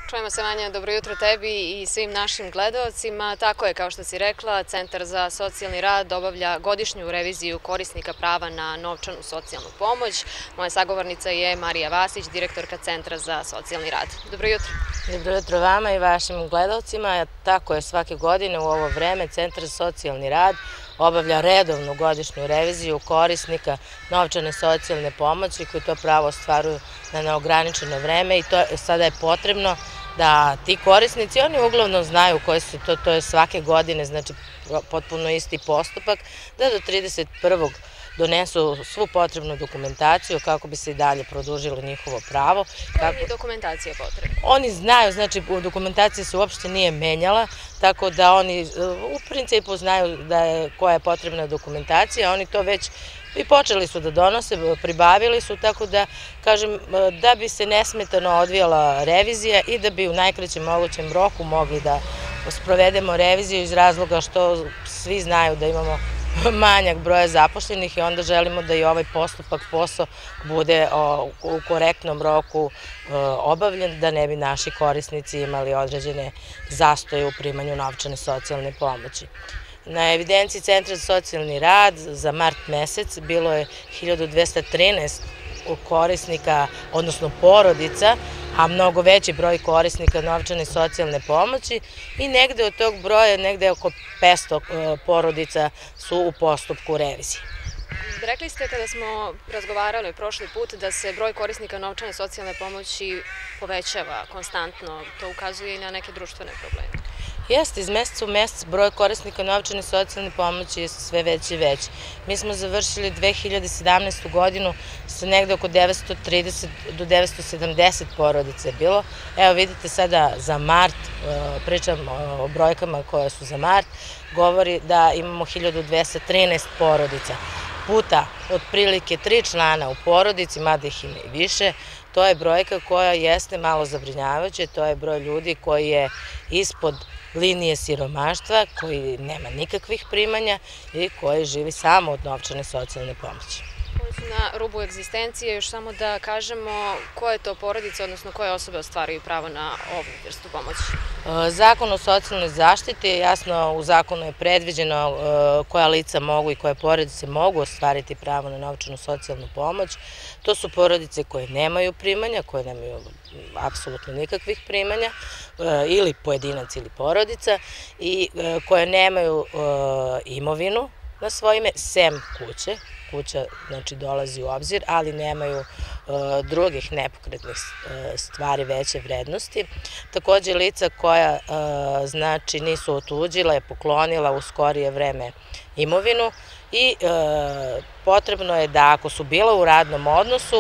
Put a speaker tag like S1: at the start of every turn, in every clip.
S1: Čujemo se, Vanja, dobro jutro tebi i svim našim gledaocima. Tako je, kao što si rekla, Centar za socijalni rad obavlja godišnju reviziju korisnika prava na novčanu socijalnu pomoć. Moja sagovornica je Marija Vasić, direktorka Centra za socijalni rad. Dobro jutro.
S2: Dobro jutro vama i vašim gledaocima. Tako je, svake godine u ovo vreme Centar za socijalni rad obavlja redovnu godišnju reviziju korisnika novčane socijalne pomoći koji to pravo ostvaruju na neograničeno vreme i sada je potrebno da ti korisnici, oni uglavnom znaju koji su to je svake godine, znači potpuno isti postupak, da do 31. donesu svu potrebnu dokumentaciju kako bi se i dalje produžilo njihovo pravo.
S1: Koja je dokumentacija potrebna?
S2: Oni znaju, znači dokumentacija se uopšte nije menjala, tako da oni u principu znaju koja je potrebna dokumentacija, oni to već i počeli su da donose, pribavili su, tako da, kažem, da bi se nesmetano odvijala revizija i da bi u najkraćem mogućem roku mogli da sprovedemo reviziju iz razloga što svi znaju da imamo manjak broja zaposlenih i onda želimo da i ovaj postupak, posao bude u korektnom roku obavljen, da ne bi naši korisnici imali određene zastoje u primanju novčane socijalne pomoći. Na evidenciji Centra za socijalni rad za mart mesec bilo je 1213 korisnika, odnosno porodica, a mnogo veći broj korisnika novčane socijalne pomoći i negde od tog broja, negde oko 500 porodica su u postupku revizije.
S1: Rekli ste kada smo razgovarali prošli put da se broj korisnika novčane socijalne pomoći povećava konstantno, to ukazuje i na neke društvene probleme.
S2: Jeste, iz meseca u mesec broj korisnika novčane socijalne pomoći je sve veći i veći. Mi smo završili 2017. godinu sa negde oko 930 do 970 porodica je bilo. Evo vidite sada za mart, pričam o brojkama koje su za mart, govori da imamo 1213 porodica. Puta otprilike 3 člana u porodici, mada ih ima i više, to je brojka koja jeste malo zabrinjavajuća, to je broj ljudi koji je ispod linije siromaštva, koji nema nikakvih primanja i koji živi samo od novčane socijalne pomoći.
S1: Koji su na rubu egzistencije, još samo da kažemo koje to porodice, odnosno koje osobe ostvaruju pravo na ovu vrstu pomoći?
S2: Zakon o socijalnoj zaštiti, jasno u zakonu je predviđeno koja lica mogu i koje porodice mogu ostvariti pravo na novčanu socijalnu pomoć. To su porodice koje nemaju primanja, koje nemaju apsolutno nikakvih primanja, ili pojedinac ili porodica, i koje nemaju imovinu na svoje ime, sem kuće. Kuća znači dolazi u obzir, ali nemaju drugih nepokretnih stvari veće vrednosti. Takođe lica koja znači nisu otuđila, poklonila u skorije vreme imovinu i potrebno je da ako su bila u radnom odnosu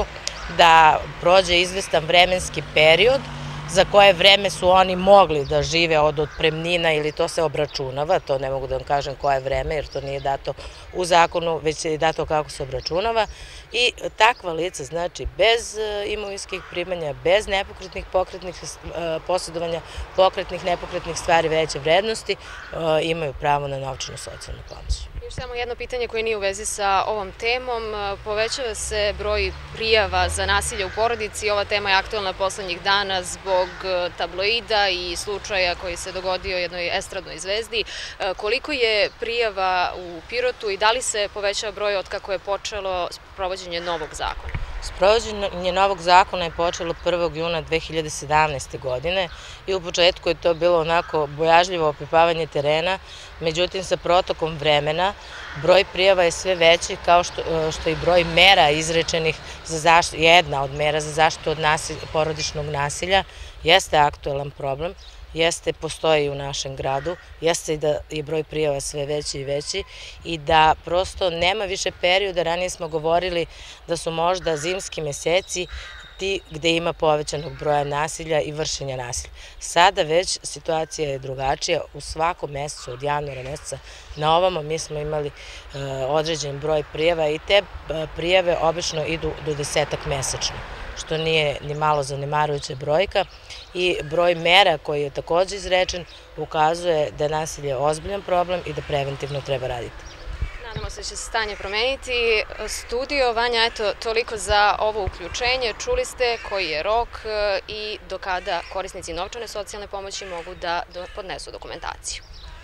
S2: da prođe izvestan vremenski period za koje vreme su oni mogli da žive od otpremnina ili to se obračunava, to ne mogu da vam kažem koje vreme jer to nije dato u zakonu, već je dato kako se obračunava i takva lica, znači bez imovinskih primanja, bez nepokretnih pokretnih posjedovanja, pokretnih nepokretnih stvari veće vrednosti, imaju pravo na novčanu socijalnu pomoć.
S1: Još samo jedno pitanje koje nije u vezi sa ovom temom. Povećava se broj prijava za nasilje u porodici. Ova tema je aktuelna poslednjih dana zbog tabloida i slučaja koji se dogodio jednoj estradnoj zvezdi. Koliko je prijava u Pirotu i da li se povećava broj od kako je počelo sprovođenje novog zakona?
S2: Sprovođenje novog zakona je počelo 1. juna 2017. godine i u početku je to bilo onako bojažljivo opipavanje terena, međutim sa protokom vremena broj prijava je sve veći kao što i broj mera izrečenih za zaštitu, jedna od mera za zaštitu od porodičnog nasilja jeste aktuelan problem. Postoji i u našem gradu, jeste i da je broj prijava sve veći i veći i da prosto nema više perioda, ranije smo govorili da su možda zimski meseci ti gde ima povećanog broja nasilja i vršenja nasilja. Sada već situacija je drugačija, u svakom mesecu od januara meseca na ovamo mi smo imali određen broj prijava i te prijave obično idu do 10-ak mesečno, što nije ni malo zanemarujuća brojka i broj mera koji je takođe izrečen ukazuje da je nasilje ozbiljan problem i da preventivno treba raditi.
S1: Nadamo se da će se stanje promeniti. Studio, Vanja, eto, toliko za ovo uključenje. Čuli ste koji je rok i do kada korisnici novčane socijalne pomoći mogu da podnesu dokumentaciju.